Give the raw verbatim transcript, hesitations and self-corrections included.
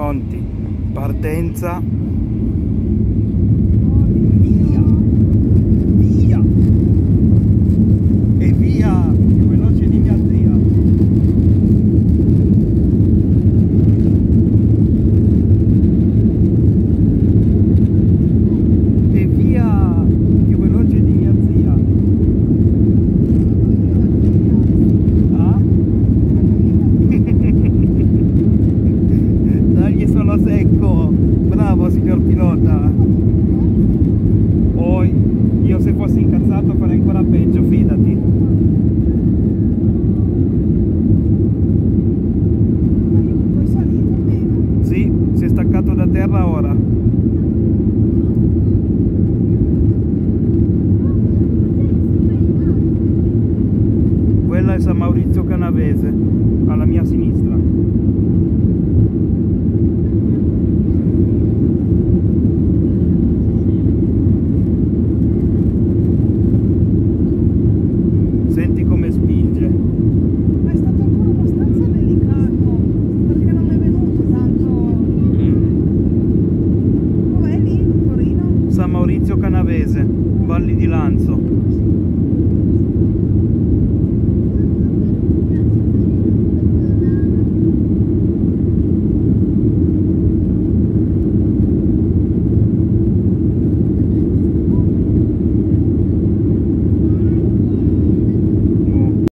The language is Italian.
Pronti, partenza. Via, via e via, più veloce di mia zia. E via, più veloce di mia zia. Ah? Dagli solo secco. Bravo signor pilota. Poi io se fossi incazzato farei ancora peggio, fidati. Puoi salire o meno? Sì, si è staccato da terra ora. Quella è San Maurizio Canavese, alla mia sinistra. Senti come spinge. Ma è stato ancora abbastanza delicato, perché non è venuto tanto. Mm. Dov'è lì, Torino? San Maurizio Canavese, Valli di Lanzo.